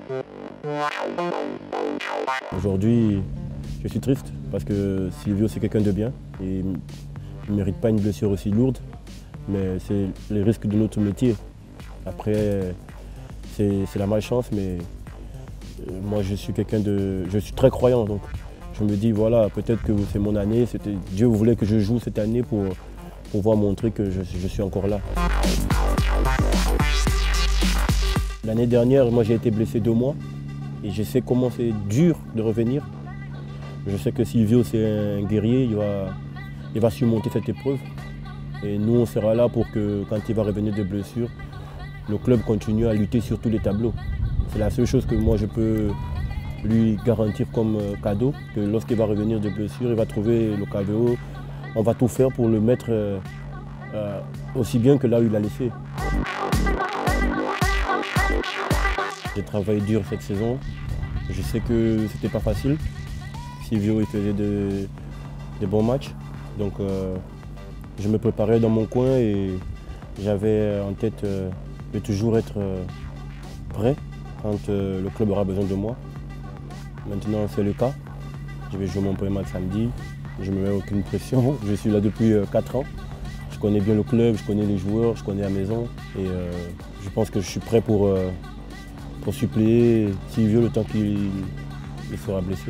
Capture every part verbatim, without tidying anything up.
Aujourd'hui, je suis triste parce que Silvio, c'est quelqu'un de bien. Et il ne mérite pas une blessure aussi lourde, mais c'est les risques de notre métier. Après, c'est la malchance, mais moi, je suis quelqu'un de... Je suis très croyant, donc je me dis, voilà, peut-être que c'est mon année. Dieu voulait que je joue cette année pour, pour pouvoir montrer que je, je suis encore là. L'année dernière, moi, j'ai été blessé deux mois et je sais comment c'est dur de revenir. Je sais que Silvio, c'est un guerrier, il va, il va surmonter cette épreuve. Et nous, on sera là pour que, quand il va revenir de blessure, le club continue à lutter sur tous les tableaux. C'est la seule chose que moi, je peux lui garantir comme cadeau, que lorsqu'il va revenir de blessure, il va trouver le K V O. On va tout faire pour le mettre euh, euh, aussi bien que là où il a laissé. J'ai travaillé dur cette saison. Je sais que c'était pas facile. Silvio, il faisait de, de bons matchs. Donc euh, je me préparais dans mon coin et j'avais en tête euh, de toujours être euh, prêt quand euh, le club aura besoin de moi. Maintenant, c'est le cas. Je vais jouer mon premier match samedi. Je ne me mets aucune pression. Je suis là depuis euh, quatre ans. Je connais bien le club, je connais les joueurs, je connais la maison. Et euh, je pense que je suis prêt pour, euh, pour suppléer Silvio le temps qu'il sera blessé.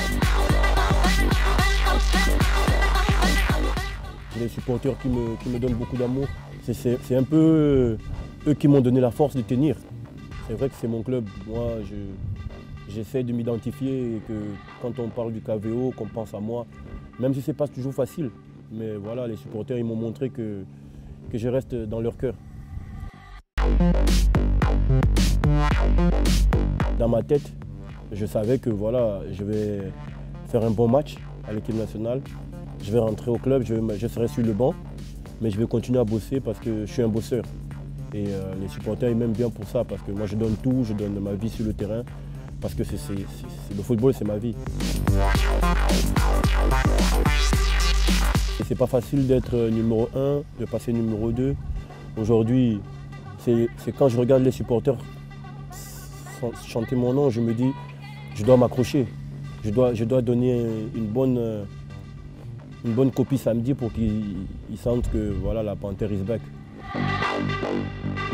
Les supporters qui me, qui me donnent beaucoup d'amour. C'est un peu eux qui m'ont donné la force de tenir. C'est vrai que c'est mon club. Moi, j'essaie de m'identifier et que quand on parle du K V O, qu'on pense à moi, même si ce n'est pas toujours facile. Mais voilà, les supporters, ils m'ont montré que, que je reste dans leur cœur. Dans ma tête, je savais que voilà, je vais faire un bon match à l'équipe nationale. Je vais rentrer au club, je, vais, je serai sur le banc, mais je vais continuer à bosser parce que je suis un bosseur. Et euh, les supporters ils m'aiment bien pour ça, parce que moi je donne tout, je donne ma vie sur le terrain, parce que c'est, c'est, c'est, le football c'est ma vie. C'est pas facile d'être numéro un, de passer numéro deux. Aujourd'hui, c'est quand je regarde les supporters chanter mon nom, je me dis, je dois m'accrocher. Je dois, je dois donner une bonne, une bonne copie samedi pour qu'ils sentent que voilà, la Panthère is back.